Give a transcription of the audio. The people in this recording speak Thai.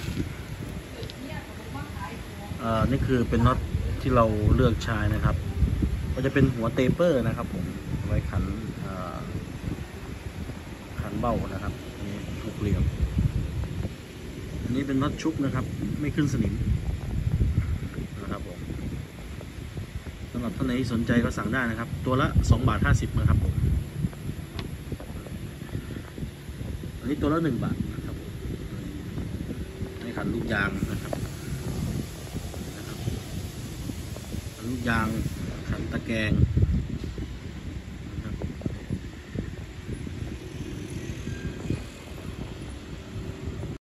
นี่คือเป็นน็อตที่เราเลือกใช้นะครับก็จะเป็นหัวเตเปอร์นะครับผมไว้ขันเบ้านะครับนี่หกเหลี่ยมอันนี้เป็นน็อตชุบนะครับไม่ขึ้นสนิมนะครับผมสำหรับท่านไหนที่สนใจก็สั่งได้นะครับตัวละ2.50 บาทนะครับผมอันนี้ตัวละ1 บาทนะครับให้ขันลูกยางนะครับลูกยางขันตะแกรง